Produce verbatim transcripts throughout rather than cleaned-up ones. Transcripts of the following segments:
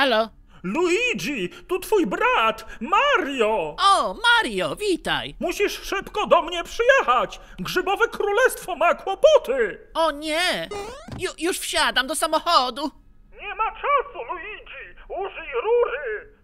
Halo? Luigi, tu twój brat, Mario! O, Mario, witaj! Musisz szybko do mnie przyjechać! Grzybowe Królestwo ma kłopoty! O nie! Ju, już wsiadam do samochodu! Nie ma czasu, Luigi! Użyj rury!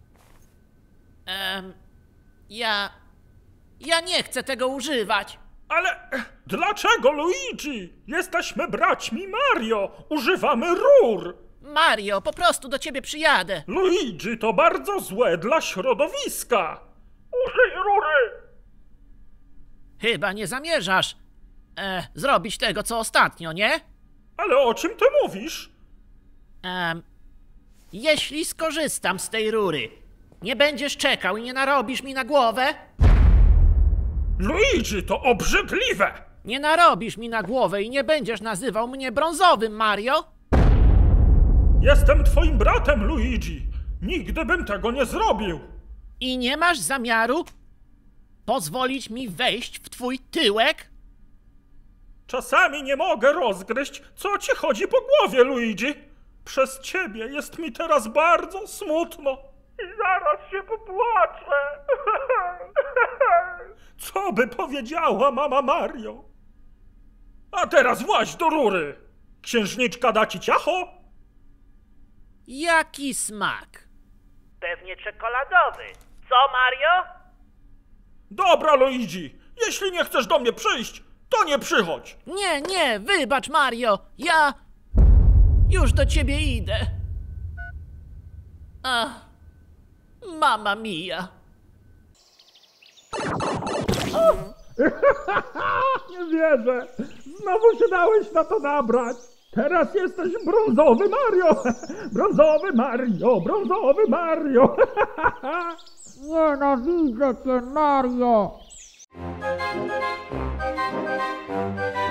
Ehm, ja... Ja nie chcę tego używać. Ale dlaczego, Luigi? Jesteśmy braćmi Mario! Używamy rur! Mario, po prostu do ciebie przyjadę. Luigi, to bardzo złe dla środowiska! Użyj rury! Chyba nie zamierzasz e, zrobić tego, co ostatnio, nie? Ale o czym ty mówisz? Ehm, jeśli skorzystam z tej rury, nie będziesz czekał i nie narobisz mi na głowę? Luigi, to obrzydliwe! Nie narobisz mi na głowę i nie będziesz nazywał mnie brązowym, Mario? Jestem twoim bratem, Luigi! Nigdy bym tego nie zrobił! I nie masz zamiaru pozwolić mi wejść w twój tyłek? Czasami nie mogę rozgryźć, co ci chodzi po głowie, Luigi. Przez ciebie jest mi teraz bardzo smutno. I zaraz się popłaczę. Co by powiedziała mama Mario? A teraz właź do rury. Księżniczka da ci ciacho? Jaki smak? Pewnie czekoladowy. Co, Mario? Dobra, Luigi. Jeśli nie chcesz do mnie przyjść, to nie przychodź. Nie, nie, wybacz, Mario. Ja już do ciebie idę. Ach, mama mia. Nie wierzę. Znowu się dałeś na to nabrać. Teraz jesteś brązowy Mario. Brązowy Mario, brązowy Mario. Nienawidzę cię, Mario!